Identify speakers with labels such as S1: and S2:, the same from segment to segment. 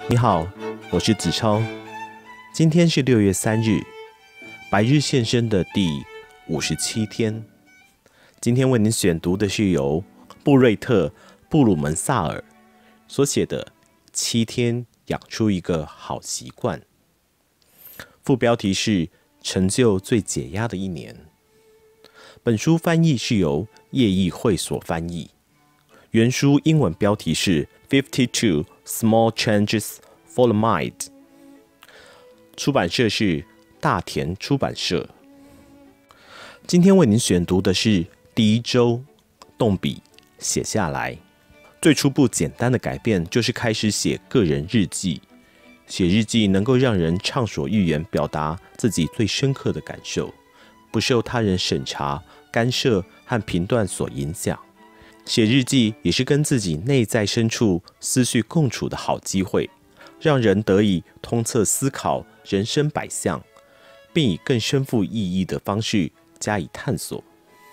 S1: 你好，我是子超。今天是6月3日，白日现身的第57天。今天为您选读的是由布瑞特·布鲁门萨尔所写的《7天养出一个好习惯》。副标题是“成就最解压的一年”。本书翻译是由叶义会所翻译。原书英文标题是 52 Small Changes for the Mind， 出版社是大田出版社。今天为您选读的是第1周，动笔写下来。最初步简单的改变就是开始写个人日记。写日记能够让人畅所欲言，表达自己最深刻的感受，不受他人审查、干涉和评断所影响。写日记也是跟自己内在深处思绪共处的好机会，让人得以通彻思考人生百项，并以更深富意义的方式加以探索。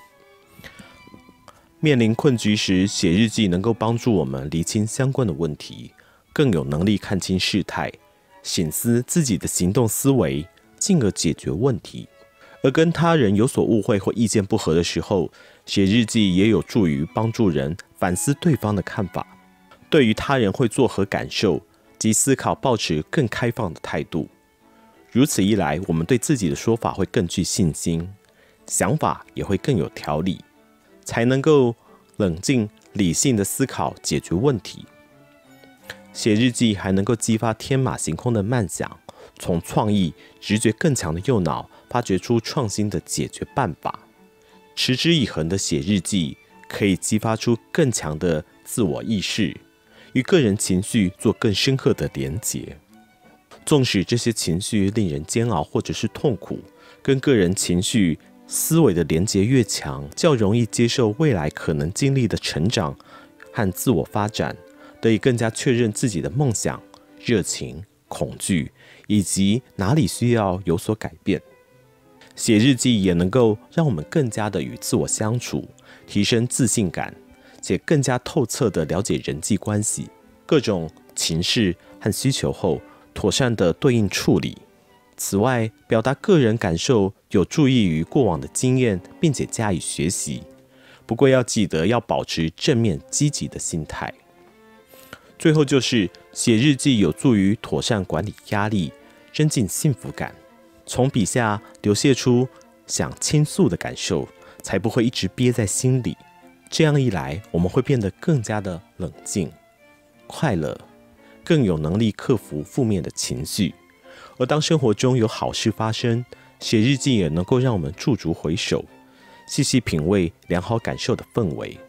S1: 面临困局时，写日记能够帮助我们厘清相关的问题，更有能力看清事态，省思自己的行动思维，进而解决问题。而跟他人有所误会或意见不合的时候，写日记也有助于帮助人反思对方的看法，对于他人会作何感受及思考抱持更开放的态度。如此一来，我们对自己的说法会更具信心，想法也会更有条理，才能够冷静理性的思考解决问题。写日记还能够激发天马行空的漫想，从创意、直觉更强的右脑发掘出创新的解决办法。持之以恒的写日记可以激发出更强的自我意识，与个人情绪做更深刻的连结。纵使这些情绪令人煎熬或者是痛苦，跟个人情绪思维的连结越强，较容易接受未来可能经历的成长和自我发展，得以更加确认自己的梦想、热情、恐惧以及哪里需要有所改变。写日记也能够让我们更加的与自我相处，提升自信感，且更加透彻的了解人际关系、各种情势和需求后，妥善的对应处理。此外，表达个人感受有助益于过往的经验，并且加以学习。不过要记得要保持正面积极的心态。最后就是写日记有助于妥善管理压力，增进幸福感。从笔下流泻出想倾诉的感受，才不会一直憋在心里。这样一来，我们会变得更加的冷静、快乐，更有能力克服负面的情绪。而当生活中有好事发生，写日记也能够让我们驻足回首，细细品味良好感受的氛围。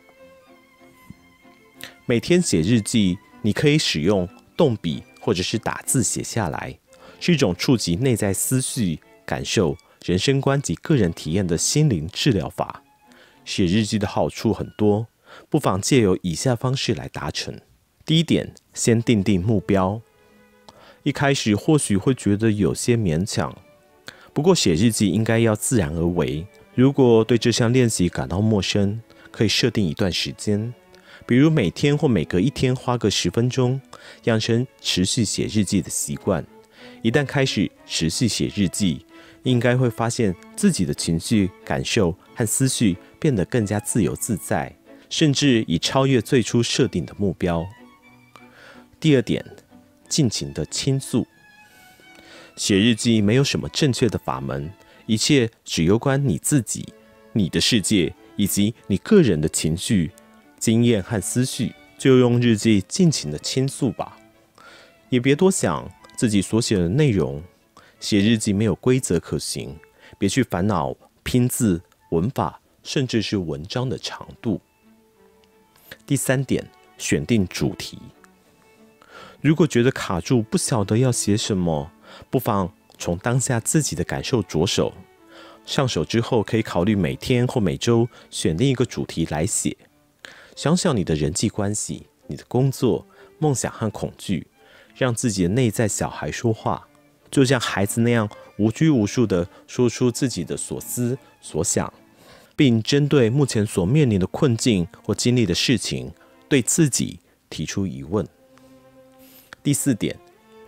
S1: 每天写日记，你可以使用动笔或者是打字写下来，是一种触及内在思绪、感受、人生观及个人体验的心灵治疗法。写日记的好处很多，不妨借由以下方式来达成。第一点，先定定目标。一开始或许会觉得有些勉强，不过写日记应该要自然而为。如果对这项练习感到陌生，可以设定一段时间，比如每天或每隔1天花个10分钟，养成持续写日记的习惯。一旦开始持续写日记，应该会发现自己的情绪、感受和思绪变得更加自由自在，甚至已超越最初设定的目标。第二点，尽情的倾诉。写日记没有什么正确的法门，一切只攸关你自己、你的世界以及你个人的情绪、经验和思绪，就用日记尽情的倾诉吧。也别多想自己所写的内容，写日记没有规则可行，别去烦恼拼字、文法，甚至是文章的长度。第三点，选定主题。如果觉得卡住，不晓得要写什么，不妨从当下自己的感受着手。上手之后，可以考虑每天或每周选定一个主题来写。想想你的人际关系、你的工作、梦想和恐惧，让自己的内在小孩说话，就像孩子那样无拘无束地说出自己的所思所想，并针对目前所面临的困境或经历的事情，对自己提出疑问。第四点，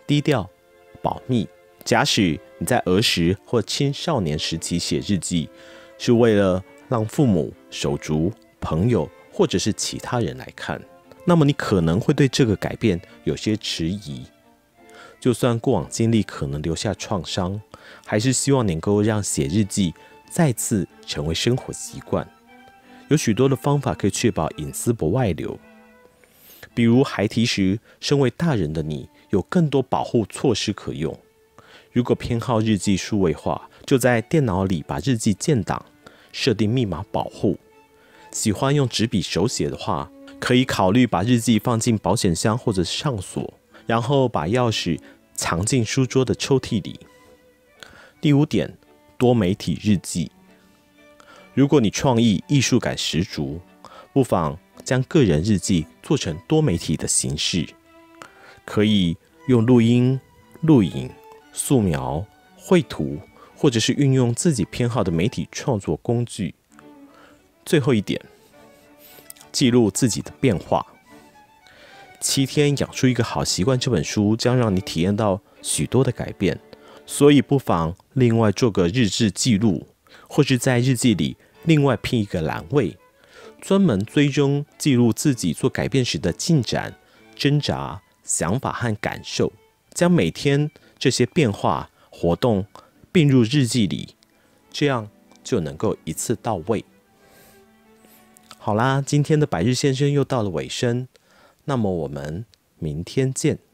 S1: 低调、保密。假使你在儿时或青少年时期写日记，是为了让父母、手足、朋友或者是其他人来看，那么你可能会对这个改变有些迟疑。就算过往经历可能留下创伤，还是希望能够让写日记再次成为生活习惯。有许多的方法可以确保隐私不外流，比如孩提时，身为大人的你有更多保护措施可用。如果偏好日记数位化，就在电脑里把日记建档，设定密码保护。喜欢用纸笔手写的话，可以考虑把日记放进保险箱或者上锁，然后把钥匙藏进书桌的抽屉里。第5点，多媒体日记。如果你创意、艺术感十足，不妨将个人日记做成多媒体的形式，可以用录音、录影、素描、绘图，或者是运用自己偏好的媒体创作工具。最后一点，记录自己的变化。7天养出一个好习惯这本书将让你体验到许多的改变，所以不妨另外做个日志记录，或是在日记里另外拼一个栏位，专门追踪记录自己做改变时的进展、挣扎、想法和感受，将每天这些变化活动并入日记里，这样就能够一次到位。好啦，今天的百日先生又到了尾声，那么我们明天见。